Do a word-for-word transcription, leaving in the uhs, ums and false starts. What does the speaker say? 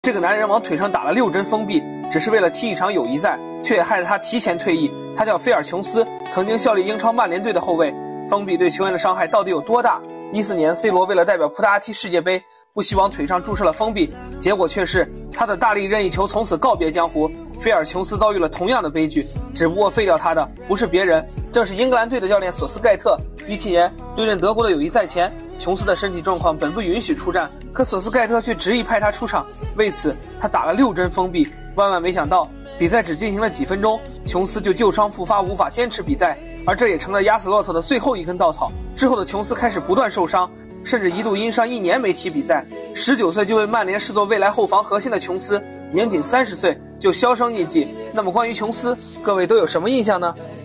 这个男人往腿上打了六针封闭，只是为了踢一场友谊赛，却也害得他提前退役。他叫菲尔琼斯，曾经效力英超曼联队的后卫。封闭对球员的伤害到底有多大？一四年 C 罗为了代表葡萄牙踢世界杯，不惜往腿上注射了封闭，结果却是他的大力任意球从此告别江湖。菲尔琼斯遭遇了同样的悲剧，只不过废掉他的不是别人，正是英格兰队的教练索斯盖特。一七年对阵德国的友谊赛前，琼斯的身体状况本不允许出战，可索斯盖特却执意派他出场，为此他打了六针封闭。万万没想到，比赛只进行了几分钟，琼斯就旧伤复发，无法坚持比赛，而这也成了压死骆驼的最后一根稻草。之后的琼斯开始不断受伤，甚至一度因伤一年没踢比赛。十九岁就为曼联视作未来后防核心的琼斯，年仅三十岁就销声匿迹。那么关于琼斯，各位都有什么印象呢？